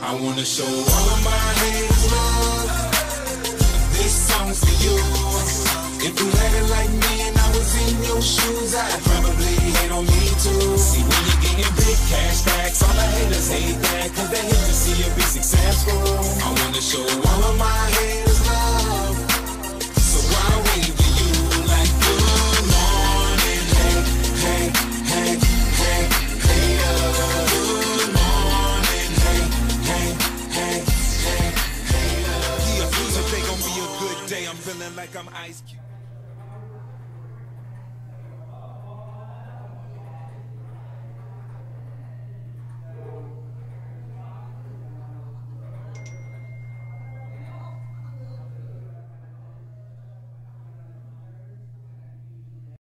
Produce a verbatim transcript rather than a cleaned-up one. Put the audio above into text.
I wanna show all of my haters love. This song's for you. If you had it like me and I was in your shoes, I'd probably hate on me too. See, when you're getting big cash backs, all the haters hate that, cause they hate to see you be successful. I wanna show all of my haters love, so I wave to you like good morning, hey, hey, hey, hey, hey, uh, good morning, hey, hey, hey, hey, hey, uh. Yeah, feels like they gon' be a good day. I'm feeling like I'm Ice Cube.